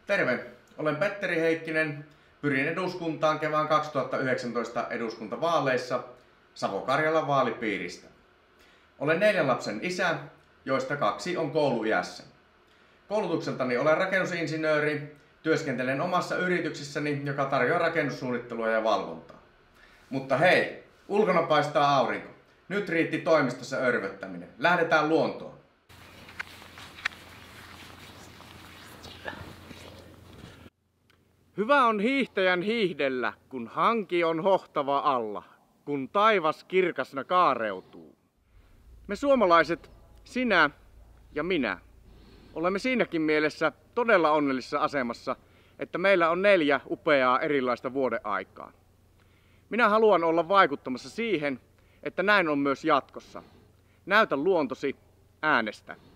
Terve! Olen Petteri Heikkinen. Pyrin eduskuntaan kevään 2019 eduskuntavaaleissa Savo-Karjalan vaalipiiristä. Olen 4 lapsen isä, joista 2 on kouluiässä. Koulutukseltani olen rakennusinsinööri. Työskentelen omassa yrityksessäni, joka tarjoaa rakennussuunnittelua ja valvontaa. Mutta hei, ulkona paistaa aurinko. Nyt riitti toimistossa örvöttäminen. Lähdetään luontoon. Hyvä on hiihtäjän hiihdellä, kun hanki on hohtava alla, kun taivas kirkasna kaareutuu. Me suomalaiset, sinä ja minä, olemme siinäkin mielessä todella onnellisessa asemassa, että meillä on 4 upeaa erilaista vuodenaikaa. Minä haluan olla vaikuttamassa siihen, että näin on myös jatkossa. Näytä luontosi, äänestä.